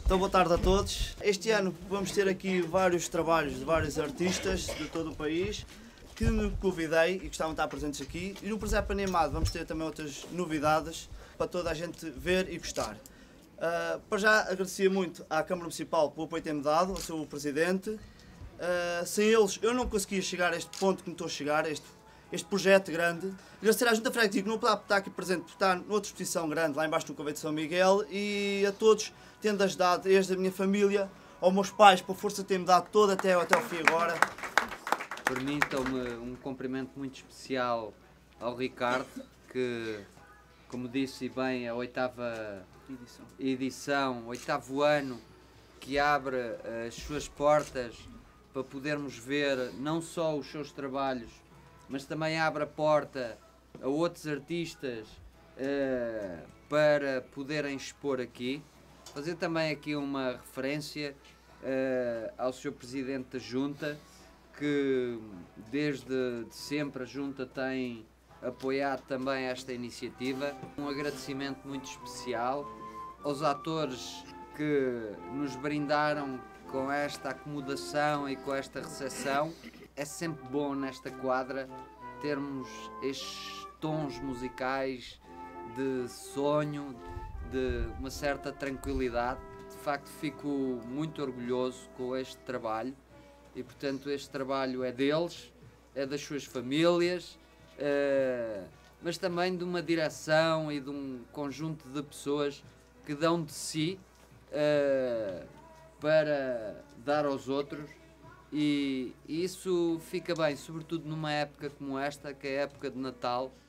Então, boa tarde a todos. Este ano vamos ter aqui vários trabalhos de vários artistas de todo o país que me convidei e que estavam a estar presentes aqui. E no Presépio Animado vamos ter também outras novidades para toda a gente ver e gostar. Para já agradecia muito à Câmara Municipal pelo apoio que tem-me dado, ao seu Presidente. Sem eles eu não conseguia chegar a este ponto que me estou a chegar, este projeto grande. Agradecer à Junta Freguesia que não pode estar aqui presente, porque está noutra exposição grande, lá embaixo no Convento de São Miguel, e a todos tendo ajudado, desde a minha família, aos meus pais, pela força que têm-me dado toda até o fim agora. Permitam-me um cumprimento muito especial ao Ricardo, que, como disse bem, a oitava edição, oitavo ano, que abre as suas portas para podermos ver não só os seus trabalhos, mas também abre a porta a outros artistas para poderem expor aqui. Fazer também aqui uma referência ao Sr. Presidente da Junta, que desde sempre a Junta tem apoiado também esta iniciativa. Um agradecimento muito especial aos atores que nos brindaram com esta acomodação e com esta recepção. É sempre bom nesta quadra termos estes tons musicais de sonho, de uma certa tranquilidade. De facto, fico muito orgulhoso com este trabalho e, portanto, este trabalho é deles, é das suas famílias, mas também de uma direção e de um conjunto de pessoas que dão de si para dar aos outros, e isso fica bem, sobretudo numa época como esta, que é a época de Natal,